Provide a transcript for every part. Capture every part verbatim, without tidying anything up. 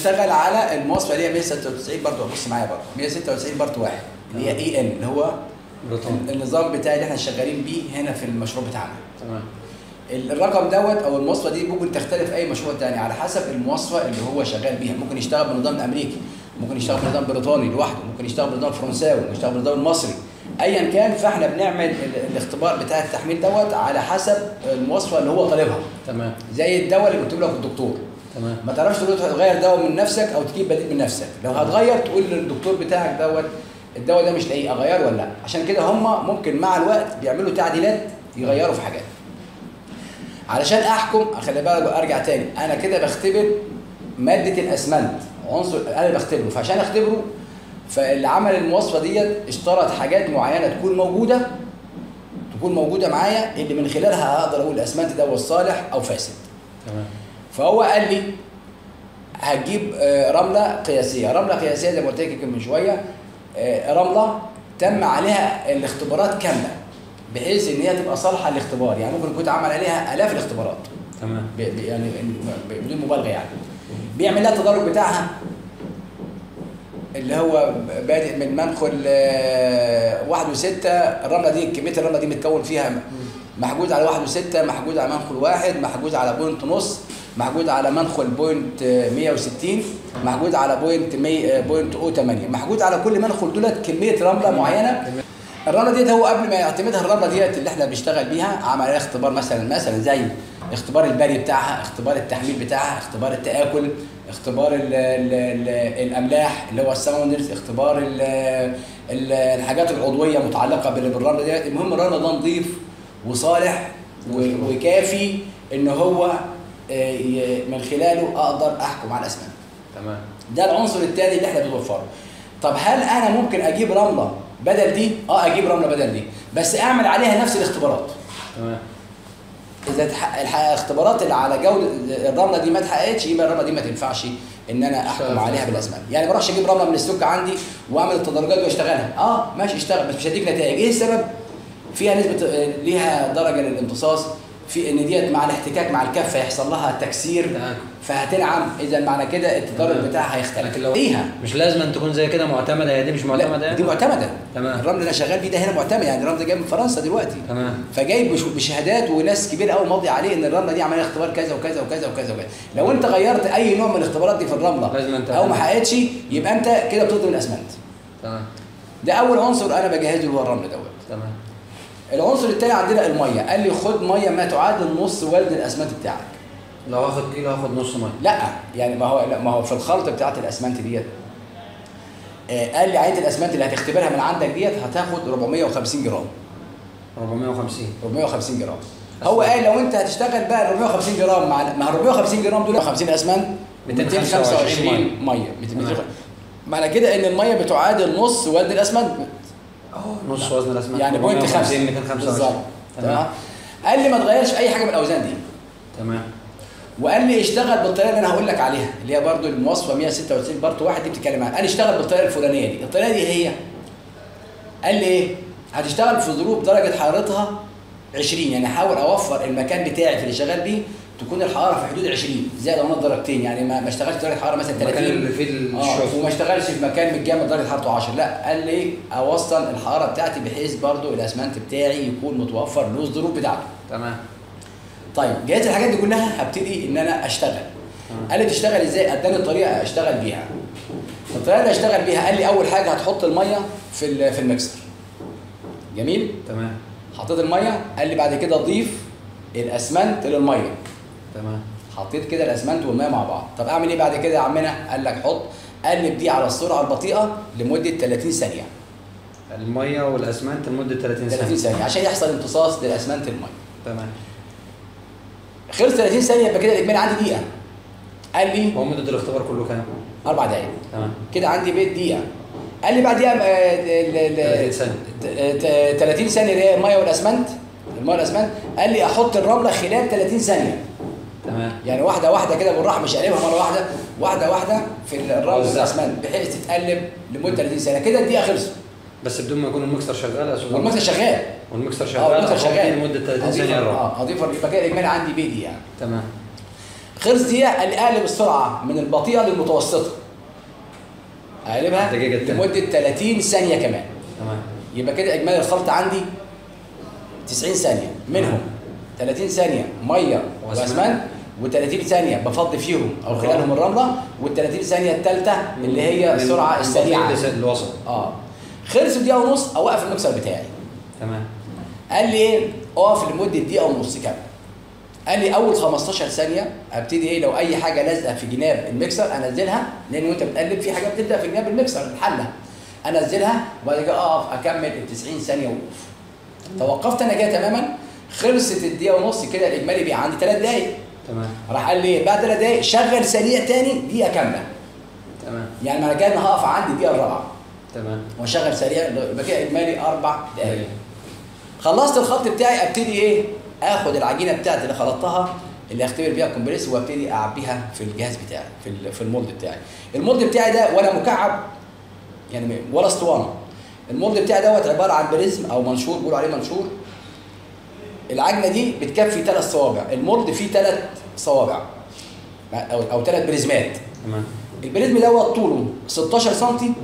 هنشتغل على المواصفه اللي هي مية وستة وتسعين برضه. بص معايا برضه مية وستة وتسعين بارت واحد اللي هي اي ان اللي هو النظام بتاعي اللي احنا شغالين بيه هنا في المشروع بتاعنا. تمام. الرقم دوت او المواصفه دي ممكن تختلف في اي مشروع تاني على حسب المواصفه اللي هو شغال بيها. ممكن يشتغل بالنظام الامريكي، ممكن يشتغل بالنظام البريطاني لوحده، ممكن يشتغل بالنظام الفرنساوي، ممكن يشتغل بالنظام المصري، ايا كان. فاحنا بنعمل الاختبار بتاع التحميل دوت على حسب المواصفه اللي هو طالبها. تمام. زي الدواء اللي كنت لك الدكتور. تمام. ما تعرفش تقول تغير دواء من نفسك او تجيب بديل من نفسك. لو هتغير تقول للدكتور بتاعك دوت الدواء ده مش لاقيه اغيره ولا لا. عشان كده هم ممكن مع الوقت بيعملوا تعديلات يغيروا في حاجات. علشان احكم خلي بالك ارجع تاني، انا كده بختبر ماده الاسمنت عنصر انا بختبره. فعشان اختبره فاللي عمل المواصفه ديت اشترط حاجات معينه تكون موجوده تكون موجوده معايا اللي من خلالها هقدر اقول الاسمنت ده صالح او فاسد. تمام. فهو قال لي هتجيب رمله قياسيه، رمله قياسيه زي ما قلت لك من شويه، رمله تم عليها الاختبارات كامله بحيث ان هي تبقى صالحه للاختبار. يعني ممكن يكون اتعمل عليها الاف الاختبارات. تمام. يعني بدون مبالغه يعني. بيعمل لها التدرج بتاعها اللي هو بادئ من منخل واحد وستة. الرمله دي كميه الرمله دي متكون فيها محجوز على واحد وستة، محجوز على منخل واحد، محجوز على بوينت نص، محجوز على منخل بوينت مية وستين، محجوز على بوينت بوينت او ثمانية، محجوز على كل منخل دولت كميه رمله معينه. الرمله ديت هو قبل ما يعتمدها الرمله ديت اللي احنا بنشتغل بيها عمل عليها اختبار مثلا مثلا زي اختبار البري بتاعها، اختبار التحميل بتاعها، اختبار التآكل، اختبار ال ال ال الاملاح اللي هو الساوندرز، اختبار ال ال الحاجات العضويه متعلقه بالرمله ديت. المهم الرمله ده نظيف وصالح وكافي ان هو من خلاله اقدر احكم على الاسمنت. تمام. ده العنصر الثاني اللي احنا بنوفره. طب هل انا ممكن اجيب رمله بدل دي؟ اه اجيب رمله بدل دي، بس اعمل عليها نفس الاختبارات. تمام. اذا الاختبارات اللي على جوده الرمله دي ما اتحققتش يبقى الرمله دي ما تنفعش ان انا احكم عليها بالاسمنت. يعني ما اروحش اجيب رمله من السوق عندي واعمل التدرجات واشتغلها. اه ماشي اشتغل بس مش هديك نتائج. ايه السبب؟ فيها نسبه ليها درجه للامتصاص، في ان ديت مع الاحتكاك مع الكفه يحصل لها تكسير فهتنعم. اذا معنى كده التدرج بتاعها هيختلف. لو ليها مش لازم أن تكون زي كده معتمده. هي دي مش معتمده يعني؟ دي معتمده. تمام. الرمل اللي انا شغال بيه ده هنا معتمد. يعني الرمل ده جاي من فرنسا دلوقتي. تمام. فجاي بشهادات وناس كبيره قوي ماضي عليه ان الرمله دي عمليه اختبار كذا وكذا وكذا وكذا وكذا. لو انت غيرت اي نوع من الاختبارات دي في الرمله او ما حققتش يبقى انت كده بتظلم الاسمنت. تمام. ده اول عنصر انا بجهزه اللي هو الرمل دوت. تمام. العنصر الثاني عندنا الميه. قال لي خد ميه ما تعادل نص وزن الاسمنت بتاعك. لو هاخد كيلو هاخد نص ميه؟ لا يعني ما هو لا ما هو في الخلطه بتاعت الاسمنت ديت آه قال لي عينه الاسمنت اللي هتختبرها من عندك ديت هتاخد أربعمية وخمسين جرام. أربعمية وخمسين أربعمية وخمسين جرام. هو قال لو انت هتشتغل بقى أربعمية وخمسين جرام مع ما أربعمية وخمسين جرام دول خمسين اسمنت مئتين وخمسة وعشرين ميه. معنى كده ان الميه بتعادل نص وزن الاسمنت. اه نص وزن الاسمنت يعني بوينت خمسة مئتين وخمسة وعشرين. تمام. قال لي ما تغيرش اي حاجه من الاوزان دي. تمام. وقال لي اشتغل بالطريقه اللي انا هقول لك عليها اللي هي برضو المواصفه مية وستة وتسعين بارت واحد دي بتتكلم عنها. قال لي اشتغل بالطريقه الفلانيه دي. الطريقه دي هي قال لي ايه؟ هتشتغل في ظروف درجه حرارتها عشرين. يعني احاول اوفر المكان بتاعي في اللي شغال بيه تكون الحراره في حدود عشرين زائد او ناقص درجتين. يعني ما اشتغلش درجه حراره مثلا ثلاثين اللي في الشغل وما اشتغلش في مكان متجمد درجه حرارته عشرة. لا قال لي اوصل الحراره بتاعتي بحيث برضو الاسمنت بتاعي يكون متوفر له الظروف بتاعته. تمام. طيب جهزت الحاجات دي كلها هبتدي ان انا اشتغل. قال لي تشتغل ازاي؟ اداني طريقه اشتغل بيها. الطريقه اللي اشتغل بيها قال لي اول حاجه هتحط الميه في في المكسر. جميل؟ تمام. حطيت الميه. قال لي بعد كده ضيف الاسمنت للميه. تمام. حطيت كده الاسمنت والميه مع بعض. طب اعمل ايه بعد كده يا عمنا؟ قال لك حط قلب دي على السرعه البطيئه لمده ثلاثين ثانيه. الميه والاسمنت لمده ثلاثين ثانيه. ثلاثين ثانيه عشان يحصل امتصاص للاسمنت الميه. تمام. خلص ثلاثين ثانيه يبقى كده الاجمالي عندي دقيقه. قال لي هو مده الاختبار كله كام؟ اربع دقائق. تمام. كده عندي بيت دقيقه. قال لي بعد دقيقه ثلاثين ثانيه. ثلاثين ثانيه اللي هي الميه والاسمنت الميه والاسمنت. قال لي احط الرمله خلال ثلاثين ثانيه. تمام. يعني واحده واحده كده بالراحه مش اقلبها مره واحده واحده واحده في الرمل والاسمنت بحيث تتقلب لمده ثلاثين ثانيه. كده الدقيقه خلصت بس بدون ما يكون المكسر شغال يا استاذ. والمكسر شغال والمكسر شغال اه المكسر شغال لمده ثلاثين ثانيه. اه اضيف يبقى كده الاجمالي عندي بيدي يعني. تمام. خلص دقيقه قال لي اقلب السرعه من البطيئه للمتوسطه. اقلبها لمده ثلاثين ثانيه كمان. تمام. يبقى كده اجمالي الخلط عندي تسعين ثانيه، منهم ثلاثين ثانيه ميه واسمنت، و30 ثانيه بفضي فيهم او خلالهم الرمله، وال30 ثانيه الثالثه اللي هي السرعه السريعه الوسط. اه خلص دقيقه ونص اوقف المكسر بتاعي. تمام. قال لي ايه؟ اقف لمده دقيقه ونص كامله. قال لي اول خمستاشر ثانيه ابتدي ايه، لو اي حاجه لازقه في جناب المكسر انزلها، لان وانت بتقلب في حاجات بتبدا في جناب المكسر الحله، انزلها وبعد كده اقف اكمل ال تسعين ثانيه وقوف. توقفت انا كده تماما، خلصت الدقيقه ونص كده الاجمالي بقى عندي ثلاث دقائق. تمام. راح قال لي بعد ثلاث دقائق شغل سريع تاني دقيقه كامله. تمام. يعني معنى كده انا هقف عندي الدقيقه الرابعه. تمام. واشغل سريع يبقى كده اجمالي اربع دقائق. خلصت الخلط بتاعي ابتدي ايه؟ اخد العجينه بتاعتي اللي خلطتها اللي اختبر بيها الكومبريس وابتدي اعبيها في الجهاز بتاعي في في المولد بتاعي. المولد بتاعي ده ولا مكعب يعني ولا اسطوانه. المولد بتاعي دوت عباره عن بريزم او منشور، بيقولوا عليه منشور. العجنه دي بتكفي ثلاث صوابع، المولد فيه ثلاث صوابع او او ثلاث بريزمات. تمام. البريزم دوت طوله ستاشر سم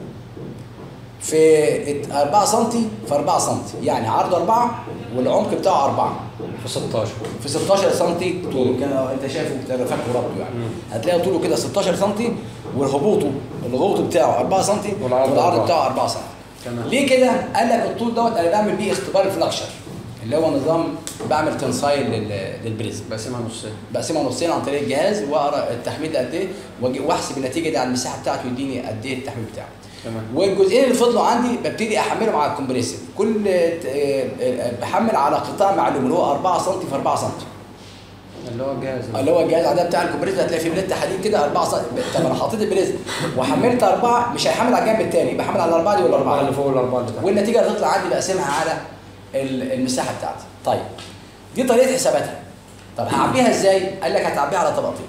في أربعة سم في أربعة سم، يعني عرضه أربعة والعمق بتاعه أربعة في ستاشر في ستاشر سم طوله. كان انت شايفه فاكره ربطه يعني. مم. هتلاقي طوله كده ستاشر سم وهبوطه الغوط بتاعه أربعة سم والعرض بتاعه أربعة سم. تمام. ليه كده؟ قال لك الطول دوت انا بعمل بيه اختبار الفلاكشر اللي هو نظام بعمل تنسايل للبريزم. بقسمها نصين. بقسمها نصين عن طريق الجهاز واقرا التحميل ده قد ايه واحسب النتيجه دي على المساحه بتاعته يديني قد ايه التحميل بتاعه. تمام. والجزئين اللي فضلوا عندي ببتدي احملهم على الكومبريسيف، كل بحمل على قطاع معلوم اللي هو أربعة سم في أربعة سم. اللي هو الجهاز اللي هو الجهاز ده بتاع الكومبريسيف هتلاقي فيه بليت حديد كده أربعة سم. طب انا حطيت البريزم وحملت أربعة، مش هيحمل على الجنب الثاني، بحمل على الأربعة دي والأربعة اللي فوق والأربعة اللي تحت، والنتيجه اللي تطلع عندي بقسمها على المساحه بتاعتي. طيب دي طريقه حساباتها. طب هعبيها ازاي؟ قال لك هتعبيها على طبقتين.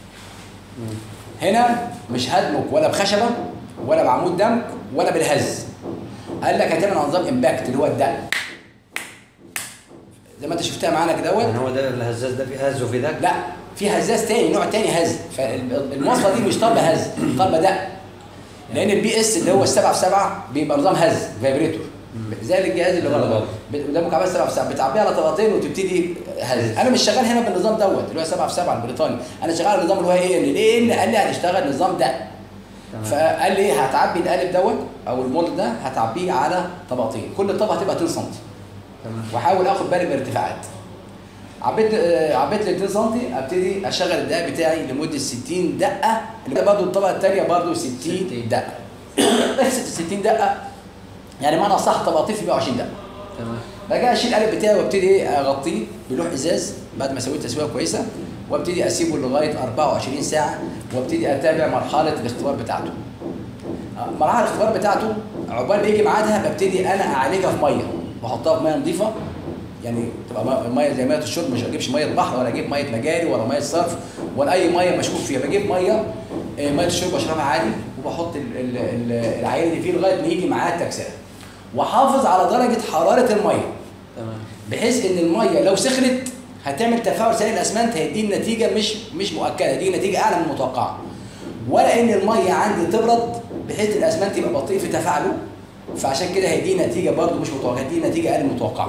هنا مش هدمك ولا بخشبه ولا بعمود دمك ولا بالهز. قال لك هتعمل على نظام امباكت اللي هو الدق زي ما انت شفتها معانا كده دوت. يعني هو ده الهزاز ده فيه هز وفيه دق؟ لا في هزاز تاني، نوع تاني هز. فالمواصله دي مش طالبه هز، طالبه دق، لان البي اس اللي هو السبعة في سبعة بيبقى نظام هز فايبريتور زي الجهاز اللي هو ده مكعبات سبعة في سبعة بتعبيها على طبقتين وتبتدي هز. انا مش شغال هنا بالنظام دوت اللي هو سبعة في سبعة البريطاني، انا شغال على النظام اللي هو ايه ليه ان قال لي هتشتغل نظام دق. فقال لي هتعبي القالب دوت او المولد ده هتعبيه على طبقتين، كل طبقه تبقى اتنين سم. واحاول اخد بالي من الارتفاعات. عبيت عبيت ال اتنين سم ابتدي اشغل الدقه بتاعي لمده ستين دقه، اللي برضه الطبقه الثانيه برضه ستين دقه. نفس ستين دقه يعني معنى صح طبقتين في مية وعشرين دقه. تمام. بقى اشيل القالب بتاعي وابتدي اغطيه بلوح ازاز بعد ما سويت تسويه كويسه، وابتدي اسيبه لغايه أربعة وعشرين ساعه، وابتدي اتابع مرحله الاختبار بتاعته. مرحله الاختبار بتاعته عقبال ما يجي ميعادها ببتدي انا اعالجها في ميه واحطها في ميه نظيفه، يعني تبقى ميه زي ميه الشرب، مش اجيبش ميه البحر ولا اجيب ميه مجاري ولا ميه صرف ولا اي ميه مشكوك فيها، بجيب ميه ميه الشرب اشربها عادي وبحط العينه دي فيه لغايه ما يجي معاه التكسير، واحافظ على درجه حراره الميه. تمام. بحيث ان الميه لو سخنت هتعمل تفاعل سريع الاسمنت هيديني نتيجه مش مش مؤكده، هيديني نتيجه اعلى من المتوقعه. ولا ان الميه عندي تبرد بحيث الاسمنت يبقى بطيء في تفاعله، فعشان كده هيديني نتيجه برضه مش متوقعه، هيديني نتيجه اقل من المتوقعه.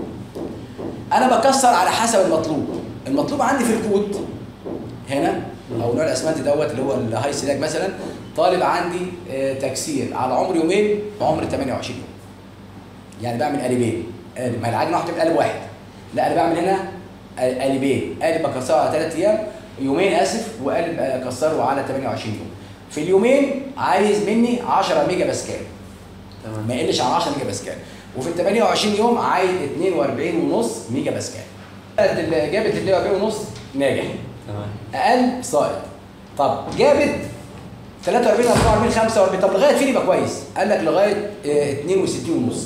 انا بكسر على حسب المطلوب. المطلوب عندي في الكود هنا او نوع الاسمنت دوت اللي هو الهاي سلاج مثلا طالب عندي تكسير على عمر يومين وعمر تمنية وعشرين يوم. يعني بعمل قالبين، قالب ما هي العجنه واحده قالب واحد، لا انا بعمل هنا قالبين، قالب بكسره على ثلاث ايام يومين اسف، وقالب اكسره على تمنية وعشرين يوم. في اليومين عايز مني عشرة ميجا باسكال. تمام. ما يقلش عن عشرة ميجا باسكال. وفي ال تمنية وعشرين يوم عايز اتنين وأربعين ونص ميجا باسكال. جابت اتنين وأربعين ونص ناجح. تمام. اقل سائط. طب جابت تلاتة وأربعين أربعة وأربعين خمسة وأربعين، طب لغايه فين يبقى كويس؟ قال لك لغايه اتنين وستين ونص.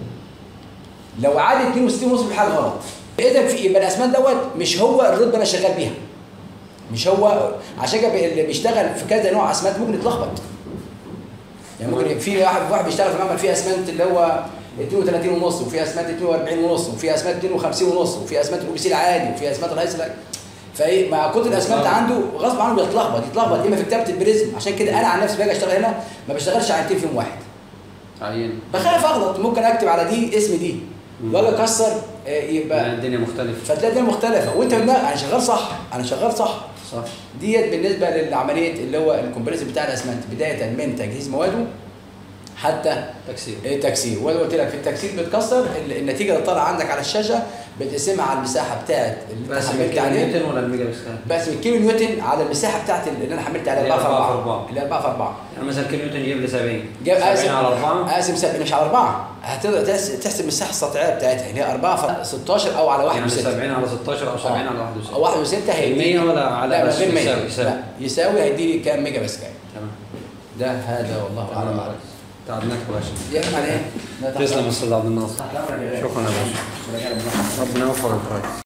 لو عاد اتنين وستين ونص في حاجه غلط. اذا في يبقى الاسمنت دوت مش هو الرتبه انا شغال بيها. مش هو، عشان كده اللي بيشتغل في كذا نوع اسمنت ممكن يتلخبط. يعني ممكن في واحد واحد بيشتغل في معمل فيه اسمنت اللي هو اتنين وتلاتين ونص، وفي اسمنت اتنين وأربعين ونص، وفي اسمنت اتنين وخمسين ونص، وفي اسمنت الاو بي سي العادي، وفي اسمنت الهايسلاك. فايه مع كتر الاسمنت عنده غصب عنه بيتلخبط يتلخبط اما في كتابه البريزم. عشان كده انا عن نفسي باجي اشتغل هنا ما بشتغلش عينتين في يوم واحد. عين بخاف اغلط، ممكن اكتب على دي اسم دي واجي اكسر يبقى الدنيا مختلفه، فتلاقي الدنيا مختلفه وانت من انا شغال صح انا شغال صح صح. ديت بالنسبه للعمليه اللي هو الكومبريسور بتاع الاسمنت بدايه من تجهيز مواده حتى تكسير. التكسير. وانا قلت لك في التكسير بتكسر النتيجه اللي طالعه عندك على الشاشه بتقسمها على المساحه بتاعت اللي انت حملت عليها. نيوتن ولا الميجا باسكال؟ بس الكيلو نيوتن على المساحه بتاعت اللي انا حملت عليها أربعة في أربعة اللي أربعة في أربعة. يعني مثلا كيلو نيوتن يجيب لي سبعين جاب سبعين على أربعة قاسم سبعين مش على أربعة هتقدر تحسب المساحه السطحيه بتاعتها اللي هي أربعة في ستاشر او على واحد يعني وستة. سبعين على ستاشر او سبعين على واحد وستة او واحد وستة هيديني مية ولا على لا بس غير مية يساوي يساوي لا يساوي هيديني كام ميجا باسكال. تمام. ده هذا والله اعلم. تعبناك يا باشا. يعني ايه؟ تسلم يا استاذ عبد الناصر. شكرا يا باشا. ربنا يوفقك.